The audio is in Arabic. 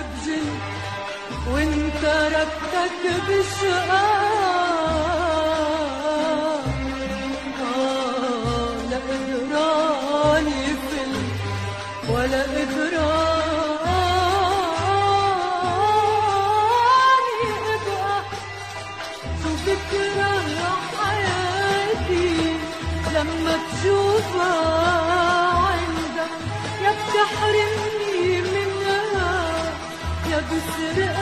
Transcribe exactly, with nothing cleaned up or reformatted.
بجن وانت ربطك بشقاء آه لا قدران يفل ولا قدران يبقى شو بكره حياتي لما تشوفها عندك يا بتحرمني منها يا بسرقها